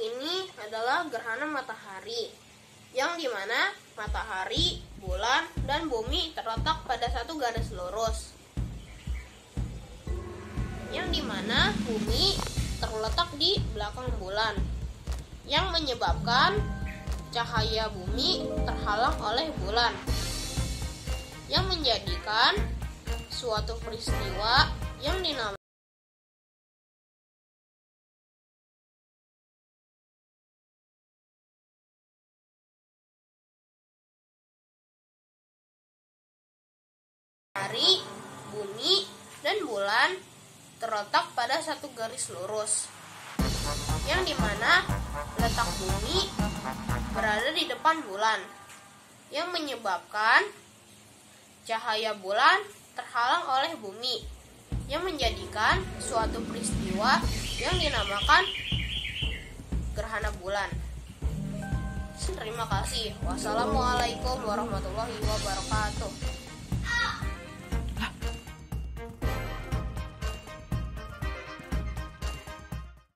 ini adalah gerhana matahari, yang dimana matahari, bulan, dan bumi terletak pada satu garis lurus, yang dimana bumi terletak di belakang bulan, yang menyebabkan cahaya bumi terhalang oleh bulan, yang menjadikan suatu peristiwa yang dinamakan matahari, bumi, dan bulan terletak pada satu garis lurus, yang dimana letak bumi berada di depan bulan, yang menyebabkan cahaya bulan terhalang oleh bumi, yang menjadikan suatu peristiwa yang dinamakan gerhana bulan. Terima kasih. Wassalamualaikum warahmatullahi wabarakatuh.